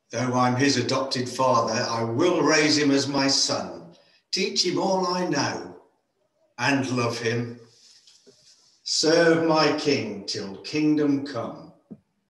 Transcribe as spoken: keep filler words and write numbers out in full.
Though I'm his adopted father, I will raise him as my son, teach him all I know, and love him. Serve my king till kingdom come.